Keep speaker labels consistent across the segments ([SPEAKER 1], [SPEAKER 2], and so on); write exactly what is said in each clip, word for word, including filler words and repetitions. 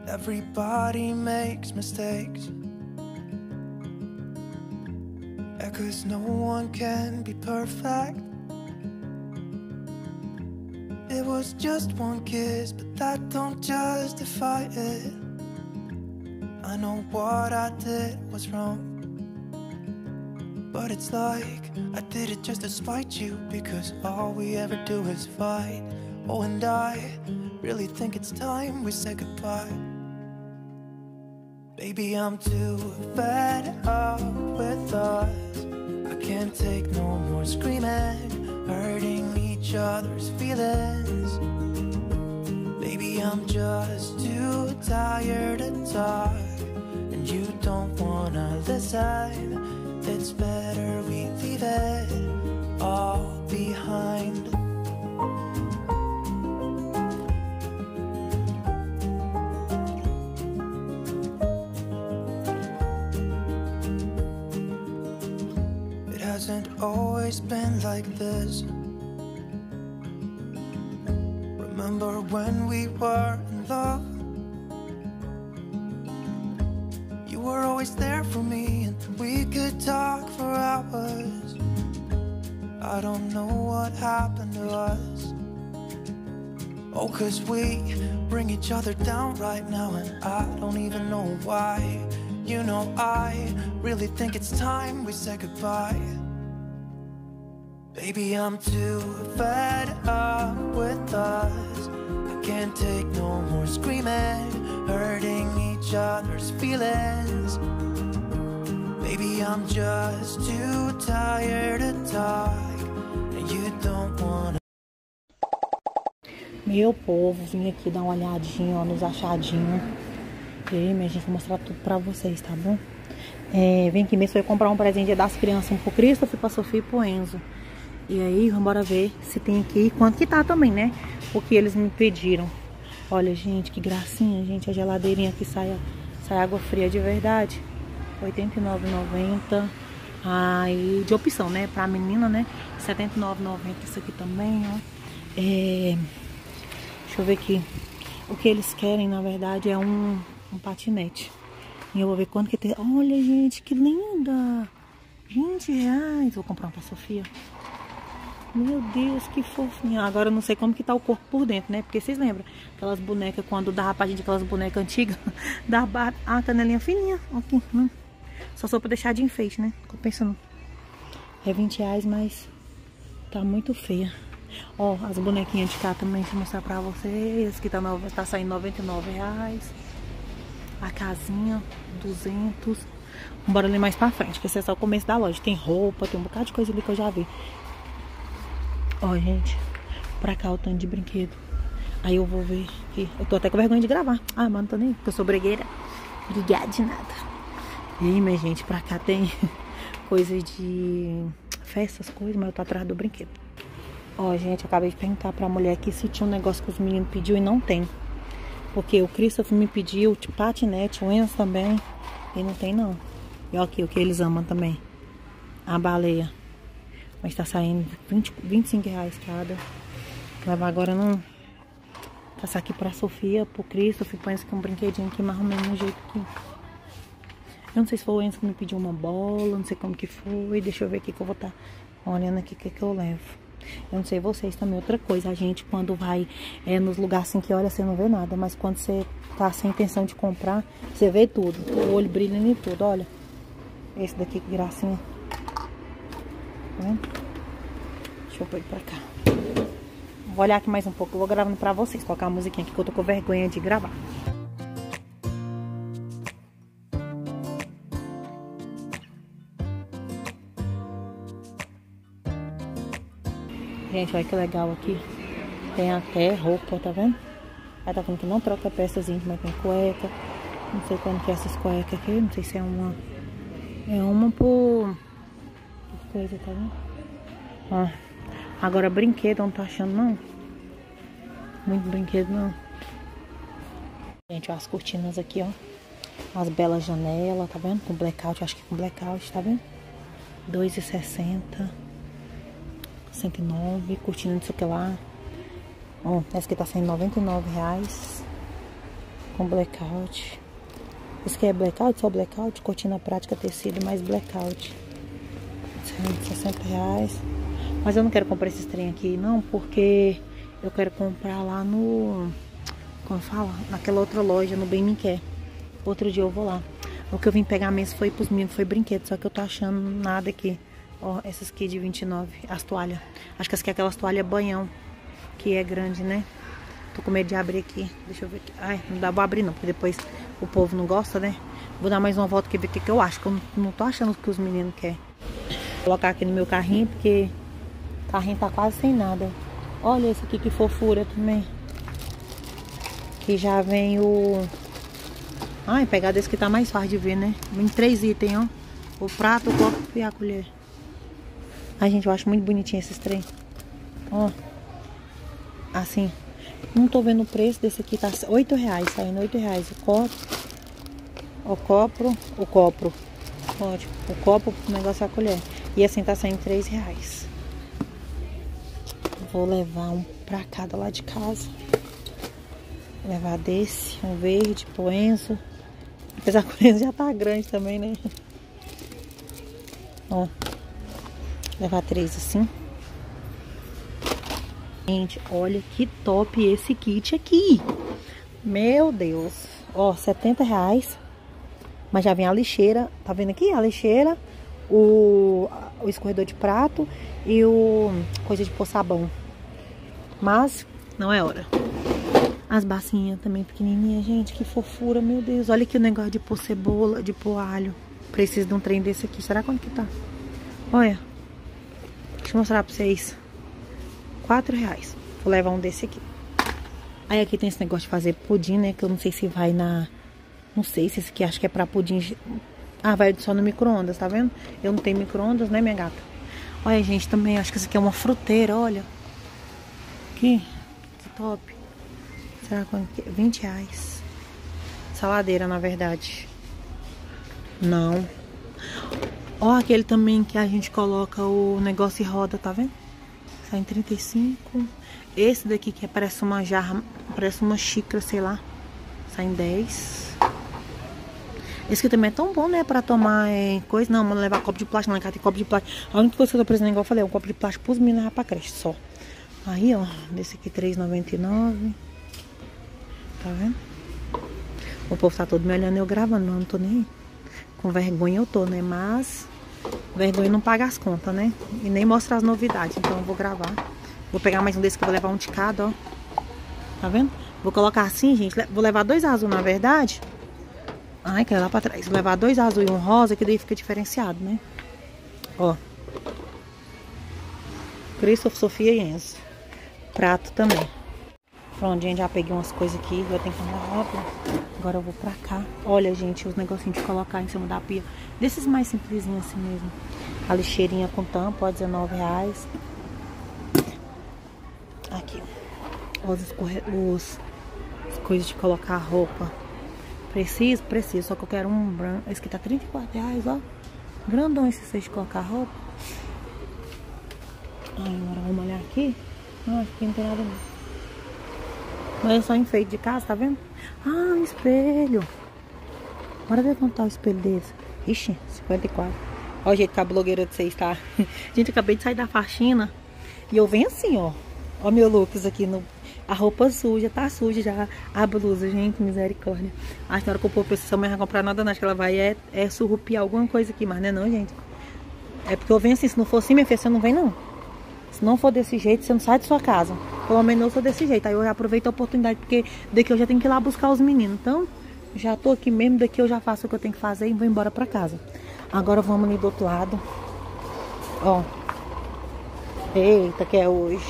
[SPEAKER 1] Everybody makes mistakes. Yeah, 'cause no one can be perfect. It was just one kiss, but that don't justify it. I know what I did was wrong, but it's like I did it just to spite you, because all we ever do is fight. Oh, and I really think it's time we say goodbye. Baby, I'm too fed up with us. I can't take no more screaming, hurting each other's feelings. Baby, I'm just too tired to talk, and you don't wanna listen. It's better we leave it all behind. It hasn't always been like this. Remember when we were in love? You were always there for me, and we could talk for hours. I don't know what happened to us. Oh, 'cause we bring each other down right now, and I don't even know why. You know, I really think it's time we say goodbye. Baby, I'm too fed up with us. I can't take no more screaming, hurting each other's feelings. Baby, I'm just too tired to talk, and you don't wanna.
[SPEAKER 2] Meu povo, vim aqui dar uma olhadinha, ó, nos achadinhos. E aí, minha gente, vou mostrar tudo pra vocês, tá bom? É, vim aqui mesmo, foi comprar um presente das crianças, um pro Christopher, pra Sofia e pro Enzo. E aí, vamos embora ver se tem aqui, quanto que tá também, né? O que eles me pediram. Olha, gente, que gracinha, gente. A geladeirinha aqui sai, sai água fria de verdade. oitenta e nove reais e noventa centavos. Aí, de opção, né? Pra menina, né? setenta e nove reais e noventa centavos. Isso aqui também, ó. É... Deixa eu ver aqui. O que eles querem, na verdade, é um, um patinete. E eu vou ver quanto que tem. Olha, gente, que linda! vinte reais. Vou comprar um pra Sofia. Meu Deus, que fofinha. Agora eu não sei como que tá o corpo por dentro, né? Porque vocês lembram? Aquelas bonecas, quando dava pra gente aquelas bonecas antigas, dava a canelinha fininha. Aqui, hum. Só só pra deixar de enfeite, né? Tô pensando. É vinte reais, mas tá muito feia. Ó, as bonequinhas de cá também, deixa eu mostrar pra vocês. Que tá, no, tá saindo noventa e nove reais. A casinha, duzentos. Bora ler mais pra frente, que esse é só o começo da loja. Tem roupa, tem um bocado de coisa ali que eu já vi. Ó, gente, pra cá o tanto de brinquedo. Aí eu vou ver aqui. Eu tô até com vergonha de gravar. Ah, mas não tô nem, porque eu sou bregueira. Obrigada de nada. E aí, minha gente, pra cá tem coisa de festas, coisas, mas eu tô atrás do brinquedo. Ó, gente, eu acabei de perguntar pra mulher aqui se tinha um negócio que os meninos pediu e não tem. Porque o Christopher me pediu de patinete, o Enzo também. E não tem, não. E ó aqui, o que eles amam também. A baleia. Mas tá saindo vinte, vinte e cinco reais cada. Levar agora não. Passar aqui pra Sofia, pro Christopher. Põe esse aqui um brinquedinho aqui, mais ou menos no jeito aqui. Eu não sei se foi o Enzo que me pediu uma bola. Não sei como que foi. Deixa eu ver aqui que eu vou estar tá olhando aqui o que, que eu levo. Eu não sei vocês também. Outra coisa, a gente quando vai é, nos lugares assim que olha, você não vê nada. Mas quando você tá sem intenção de comprar, você vê tudo. O olho brilhando e tudo, olha. Esse daqui, que gracinha. Tá vendo? Deixa eu pôr ele pra cá. Vou olhar aqui mais um pouco. Eu vou gravando pra vocês. Colocar a musiquinha aqui que eu tô com vergonha de gravar. Gente, olha que legal aqui. Tem até roupa, tá vendo? Aí tá falando que não troca peçazinha, mas tem cueca. Não sei quando que é essas cuecas aqui. Não sei se é uma... É uma por... por coisa, tá vendo? Ó. Agora brinquedo, eu não tô achando não. Muito brinquedo não. Gente, ó, as cortinas aqui, ó. As belas janelas, tá vendo? Com blackout, acho que com blackout, tá vendo? dois e sessenta. cento e nove, cortina disso que lá. Ó, essa aqui tá saindo noventa e nove reais. com blackout. Isso aqui é blackout, só blackout. Cortina prática, tecido, mais blackout. sessenta reais. Mas eu não quero comprar esses trem aqui, não, porque eu quero comprar lá no... Como fala? Naquela outra loja, no Bem Me Quer. Outro dia eu vou lá. O que eu vim pegar mesmo foi pros meninos, foi brinquedo. Só que eu tô achando nada aqui. Ó, essas aqui de vinte e nove. As toalhas. Acho que essa aqui é aquelas toalhas banhão. Que é grande, né? Tô com medo de abrir aqui. Deixa eu ver aqui. Ai, não dá pra abrir não, porque depois o povo não gosta, né? Vou dar mais uma volta aqui ver o que, que eu acho. Que eu não, não tô achando o que os meninos querem. Vou colocar aqui no meu carrinho, porque o carrinho tá quase sem nada. Olha esse aqui, que fofura também. Que já vem o... Ai, pegar desse que tá mais fácil de ver, né? Vem três itens, ó. O prato, o copo e a colher. Ai, gente, eu acho muito bonitinho esses trem. Ó. Assim. Não tô vendo o preço desse aqui. Tá oito reais, saindo oito reais. O copo. O copo. O copo. Ótimo. O copo, o negócio é a colher. E assim tá saindo três reais. Vou levar um pra cada lá de casa. Vou levar desse. Um verde pro Enzo. Apesar que o Enzo já tá grande também, né? Ó. Levar três assim. Gente, olha que top esse kit aqui. Meu Deus. Ó, setenta reais. Mas já vem a lixeira. Tá vendo aqui? A lixeira. O, o escorredor de prato. E o coisa de pôr sabão. Mas não é hora. As bacinhas também pequenininhas. Gente, que fofura, meu Deus. Olha aqui o negócio de pôr cebola, de pôr alho. Preciso de um trem desse aqui. Será quanto que tá? Olha. Deixa eu mostrar pra vocês. quatro reais. Vou levar um desse aqui. Aí aqui tem esse negócio de fazer pudim, né? Que eu não sei se vai na... Não sei se esse aqui acho que é pra pudim... Ah, vai só no micro-ondas, tá vendo? Eu não tenho micro-ondas, né, minha gata? Olha, gente, também acho que esse aqui é uma fruteira, olha. Aqui. Que top. Será quanto que é? vinte reais. Saladeira, na verdade. Não. Ó, aquele também que a gente coloca o negócio e roda, tá vendo? Sai em trinta e cinco. Esse daqui que parece uma jarra, parece uma xícara, sei lá. Sai em dez. Esse aqui também é tão bom, né? Pra tomar é, coisa. Não, mano, levar copo de plástico. Lá em casa tem copo de plástico. A única coisa que eu tô precisando, igual eu falei, é um copo de plástico pros meninos levar pra creche, só. Aí, ó. Desse aqui, três reais e noventa e nove centavos. Tá vendo? O povo tá todo me olhando e eu gravando. Não, não tô nem... Com vergonha eu tô, né? Mas... vergonha não paga as contas, né? E nem mostra as novidades. Então eu vou gravar. Vou pegar mais um desse que eu vou levar um de cada, ó. Tá vendo? Vou colocar assim, gente. Vou levar dois azuis, na verdade. Ai, que é lá pra trás. Vou levar dois azuis e um rosa, que daí fica diferenciado, né? Ó. Christopher, Sofia e Enzo. Prato também. Pronto, gente. Já peguei umas coisas aqui. Eu tenho que andar rápido. Agora eu vou pra cá. Olha, gente, os negocinhos de colocar em cima da pia. Desses mais simplesinhos assim mesmo. A lixeirinha com tampa, ó, dezenove reais. Aqui, ó. Os, escorre... os... As coisas de colocar roupa. Preciso? Preciso. Só que eu quero um branco. Esse aqui tá trinta e quatro reais, ó. Grandão esse seis de colocar roupa. Ai, agora vamos olhar aqui. Não, aqui não tem nada não. Mas é só enfeite de casa, tá vendo? Ah, um espelho. Bora ver quanto tá o espelho desse. Ixi, cinquenta e quatro. Ó o jeito que a blogueira de vocês tá. Gente, acabei de sair da faxina. E eu venho assim, ó. Ó meu looks aqui. No... A roupa suja, tá suja já. A blusa, gente, misericórdia. Acho que na hora que o povo pensa, mãe não vai comprar nada, não. Acho que ela vai é, é surrupiar alguma coisa aqui. Mas não é não, gente. É porque eu venho assim. Se não for assim, minha filha, você não vem não. Se não for desse jeito, você não sai de sua casa. Pelo menos eu sou desse jeito. Aí eu já aproveito a oportunidade, porque daqui eu já tenho que ir lá buscar os meninos. Então, já tô aqui mesmo. Daqui eu já faço o que eu tenho que fazer e vou embora pra casa. Agora vamos ali do outro lado. Ó. Eita, que é hoje.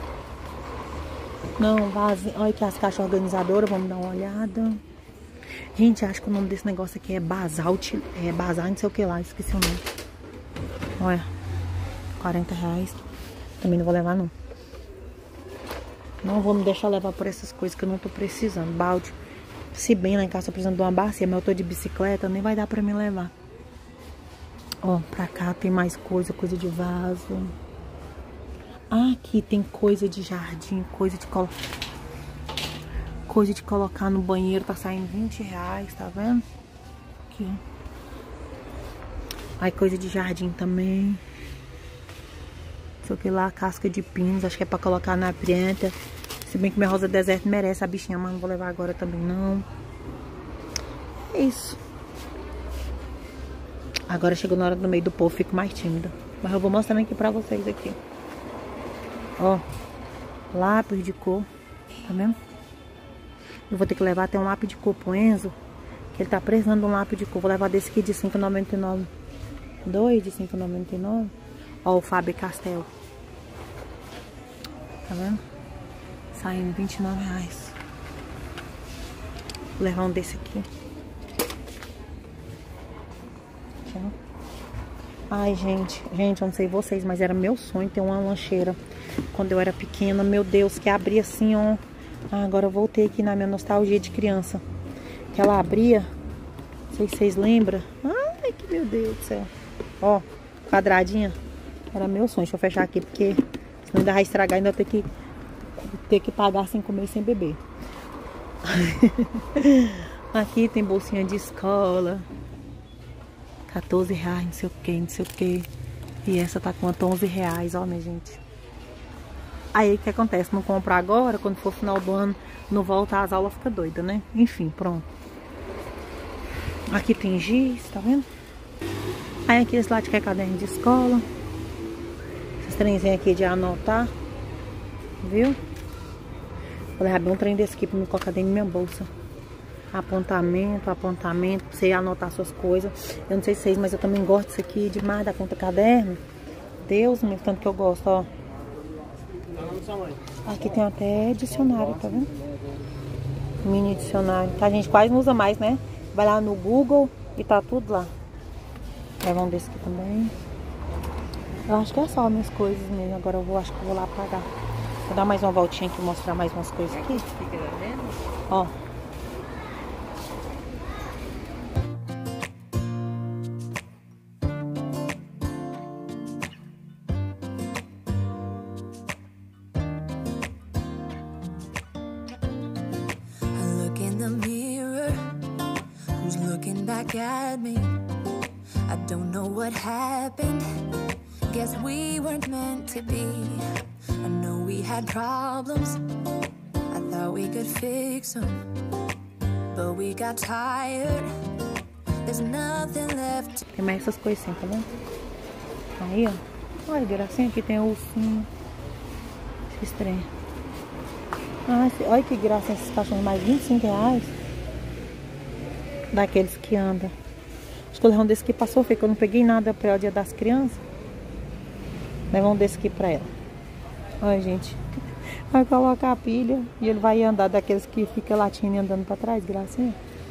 [SPEAKER 2] Não, vaze. Olha aqui as caixas organizadoras. Vamos dar uma olhada. Gente, acho que o nome desse negócio aqui é Basalt. É Basalt, não sei o que lá. Esqueci o nome. Olha. quarenta reais. Também não vou levar, não. Não vou me deixar levar por essas coisas que eu não tô precisando. Balde. Se bem lá em casa eu tô precisando de uma bacia, mas eu tô de bicicleta, nem vai dar pra me levar. Ó, pra cá tem mais coisa, coisa de vaso. Ah, aqui tem coisa de jardim, coisa de colo... coisa de colocar no banheiro tá saindo vinte reais, tá vendo? Aqui, ó. Aí coisa de jardim também. Isso aqui lá, casca de pinos, acho que é pra colocar na planta. Se bem que minha rosa deserto merece a bichinha, mas não vou levar agora também não. É isso. Agora chegou na hora do meio do povo, fico mais tímida. Mas eu vou mostrando aqui pra vocês aqui. Ó, lápis de cor, tá vendo? Eu vou ter que levar até um lápis de cor pro Enzo, que ele tá precisando de um lápis de cor. Vou levar desse aqui de cinco reais e noventa e nove centavos. Dois de cinco reais e noventa e nove centavos. Ó, o Faber-Castell. Tá vendo? Saindo vinte e nove reais. Vou levar um desse aqui. Aqui, ó. Ai, gente. Gente, eu não sei vocês, mas era meu sonho ter uma lancheira. Quando eu era pequena, meu Deus, que abria assim, ó. Ah, agora eu voltei aqui na minha nostalgia de criança. Que ela abria. Não sei se vocês lembram. Ai, que meu Deus do céu. Ó, quadradinha. Era meu sonho. Deixa eu fechar aqui, porque senão ainda vai estragar. Ainda ter que, ter que pagar sem comer e sem beber. Aqui tem bolsinha de escola. quatorze reais, não sei o que, não sei o que. E essa tá com onze reais, ó, minha gente. Aí o que acontece? Não comprar agora, quando for final do ano, não volta às aulas, fica doida, né? Enfim, pronto. Aqui tem giz, tá vendo? Aí aqui esse lado que é caderno de escola. Esses trenzinhos aqui de anotar. Viu? Vou levar bem um trem desse aqui pra me colocar dentro da minha bolsa. Apontamento, apontamento, pra você anotar suas coisas. Eu não sei se vocês, mas eu também gosto disso aqui demais, da conta caderno. Deus, meu, tanto que eu gosto, ó. Aqui tem até dicionário, tá vendo? Mini dicionário. Que a gente quase não usa mais, né? Vai lá no Google e tá tudo lá. Leva um desse aqui também. Eu acho que é só minhas coisas mesmo. Agora eu vou, acho que eu vou lá pagar. Vou dar mais uma voltinha aqui e mostrar mais umas coisas aqui. Ó.
[SPEAKER 1] At me, I don't know what happened. Guess we weren't meant to be. I know we had problems. I thought we could fix them, but we got tired. There's nothing left.
[SPEAKER 2] Tem mais essas coisinhas, tá vendo? Aí, ó. Olha, gracinha, aqui tem o ursinho. Esse trem. Ah, esse... olha que graça esses cachorros, mais vinte e cinco reais. Daqueles que andam. Acho que eu levei um desse aqui pra Sofia, que eu não peguei nada pra ela, dia das crianças. Levei um desse aqui pra ela. Olha, gente. Vai colocar a pilha e ele vai andar daqueles que fica latindo e andando pra trás, gracinha.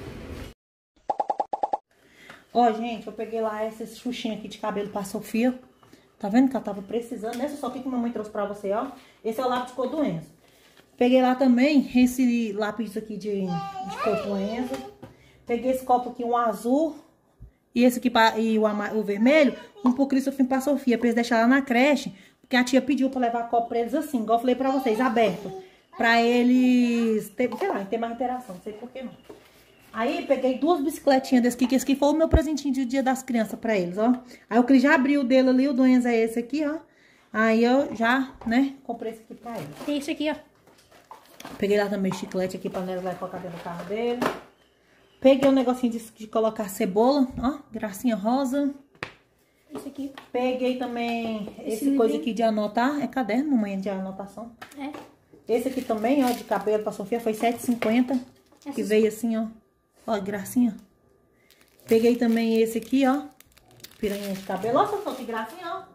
[SPEAKER 2] Ó, gente, eu peguei lá essas xuxinhas aqui de cabelo pra Sofia. Tá vendo que ela tava precisando? Essa só aqui que a mamãe trouxe pra você, ó. Esse é o lápis de cor do Enzo. Peguei lá também esse lápis aqui de, de cor do Enzo. Peguei esse copo aqui, um azul. E esse aqui, pra, e o, o vermelho, um pro Christopher e pra Sofia. Pra eles deixarem lá na creche. Porque a tia pediu pra levar copo pra eles assim, igual eu falei pra vocês, aberto. Pra eles, ter, sei lá, ter mais interação. Não sei por que não. Aí, peguei duas bicicletinhas desse aqui. Que esse aqui foi o meu presentinho de dia das crianças pra eles, ó. Aí o Cris já abriu o dele ali, o do Enzo é esse aqui, ó. Aí eu já, né, comprei esse aqui pra eles. Tem esse aqui, ó. Peguei lá também chiclete aqui pra eles lá colocar dentro do carro dele. Peguei um negocinho de, de colocar cebola, ó, gracinha rosa. Esse aqui. Peguei também esse, esse coisa aqui de anotar, é caderno, mamãe, de anotação. É. Esse aqui também, ó, de cabelo pra Sofia, foi sete reais e cinquenta centavos. Que veio assim, ó, ó, gracinha. Peguei também esse aqui, ó, piranha de cabelo. Ó, Sofia, que gracinha, ó.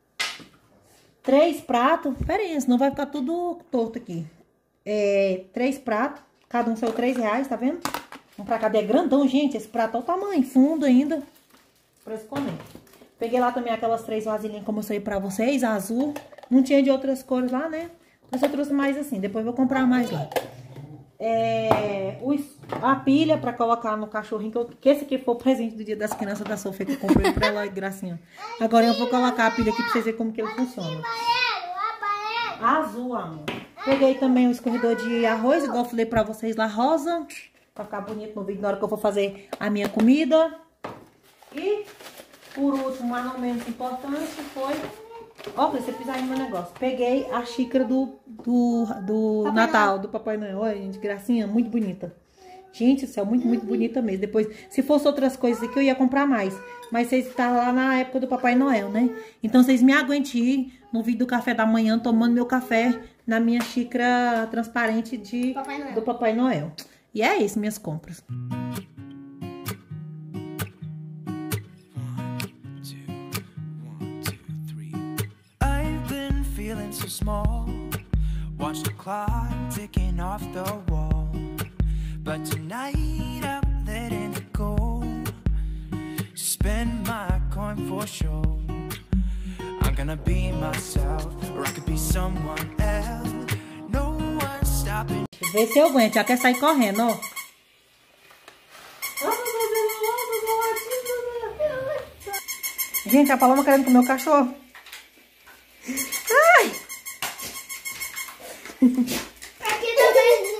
[SPEAKER 2] Três pratos, pera aí, senão vai ficar tudo torto aqui. É, três pratos, cada um saiu três reais, tá vendo? Um pra cada é grandão, gente. Esse prato é o tamanho, fundo ainda. Pra eles comerem. Peguei lá também aquelas três vasilhinhas que eu mostrei pra vocês, azul. Não tinha de outras cores lá, né? Mas eu trouxe mais assim. Depois eu vou comprar mais lá. É, os, a pilha pra colocar no cachorrinho. Que, eu, que esse aqui foi o presente do dia das crianças da Sofia, que eu comprei pra ela, gracinha. Agora eu vou colocar a pilha aqui pra vocês verem como que ele funciona. Azul, amor. Peguei também o escorredor de arroz, igual eu falei pra vocês lá, rosa. Pra ficar bonito no vídeo na hora que eu vou fazer a minha comida. E, por último, mas não menos importante, foi... Ó, pra você pisar aí no meu negócio. Peguei a xícara do, do, do Natal, do Papai Noel. Olha, gente, gracinha, muito bonita. Gente do céu, muito, muito bonita mesmo. Depois, se fosse outras coisas aqui, eu ia comprar mais. Mas vocês estão lá na época do Papai Noel, né? Então, vocês me aguentem no vídeo do café da manhã, tomando meu café na minha xícara transparente de,
[SPEAKER 3] Papai Noel.
[SPEAKER 2] do Papai Noel. E é isso, minhas compras.
[SPEAKER 1] So small, watch the clock ticking off the wall. But tonight I'm letting it go. Spend my coin for sure. I'm gonna be myself, or I could be someone else. No one's stopping.
[SPEAKER 2] Vê se eu aguento, já quer sair correndo, ó. Gente, a Paloma querendo comer o cachorro. Ai!
[SPEAKER 3] Aqui também.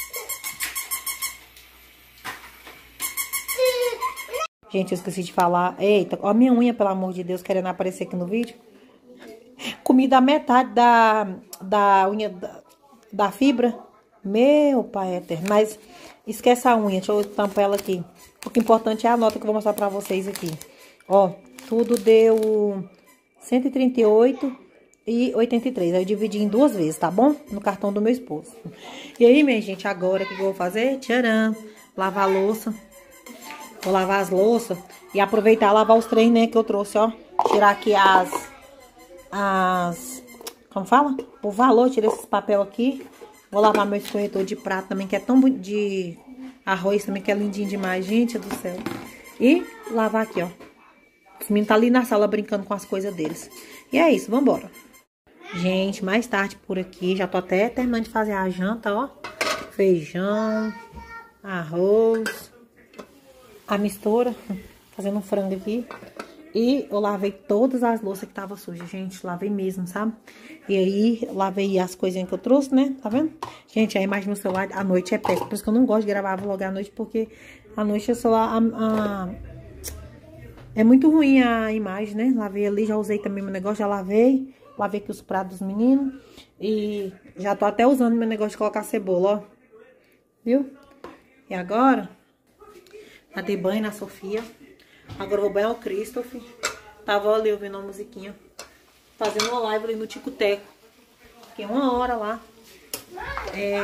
[SPEAKER 2] Gente, eu esqueci de falar. Eita, ó a minha unha, pelo amor de Deus, querendo aparecer aqui no vídeo. Comi da metade da, da unha da, da fibra. Meu pai eterno. Mas esquece a unha, deixa eu tampar ela aqui. O que é importante é a nota que eu vou mostrar pra vocês aqui. Ó, tudo deu cento e trinta e oito e oitenta e três. Aí eu dividi em duas vezes, tá bom? No cartão do meu esposo. E aí, minha gente, agora o que eu vou fazer? Tcharam! Lavar a louça. Vou lavar as louças e aproveitar e lavar os trem, né, que eu trouxe, ó. Tirar aqui as... As... Como fala? O valor, tirar esses papel aqui. Vou lavar meu escorredor de prato também, que é tão bonito. De arroz também, que é lindinho demais, gente do céu. E lavar aqui, ó. Os meninos tá ali na sala brincando com as coisas deles. E é isso, vambora. Gente, mais tarde por aqui, já tô até terminando de fazer a janta, ó. Feijão, arroz, a mistura, fazendo um frango aqui. E eu lavei todas as louças que tava sujas, gente, lavei mesmo, sabe? E aí, lavei as coisinhas que eu trouxe, né? Tá vendo? Gente, a imagem no celular à noite é péssima, por isso que eu não gosto de gravar vlog à noite, porque à noite o celular... A, a, é muito ruim a imagem, né? Lavei ali, já usei também meu negócio, já lavei. Lavei aqui os pratos dos meninos. E já tô até usando meu negócio de colocar cebola, ó. Viu? E agora, já dei banho na Sofia. Agora eu vou banhar o Christopher. Tava ali ouvindo uma musiquinha. Fazendo uma live ali no Tico Teco. Fiquei uma hora lá. É...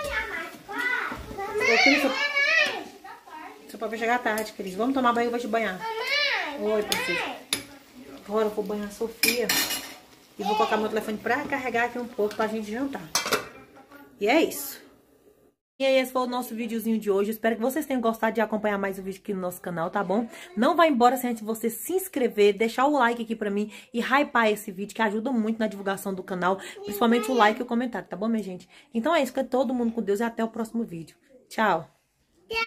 [SPEAKER 2] Ô, Christopher. Seu pai vai chegar tarde, Cris. Vamos tomar banho, eu vou te banhar. Oi, princesa. Agora eu vou banhar a Sofia. E vou colocar meu telefone pra carregar aqui um pouco pra gente jantar. E é isso. E aí, esse foi o nosso videozinho de hoje. Espero que vocês tenham gostado de acompanhar mais o vídeo aqui no nosso canal, tá bom? Não vai embora sem antes você se inscrever, deixar o like aqui pra mim e hypar esse vídeo, que ajuda muito na divulgação do canal. Principalmente o like e o comentário, tá bom, minha gente? Então é isso, fica todo mundo com Deus e até o próximo vídeo. Tchau!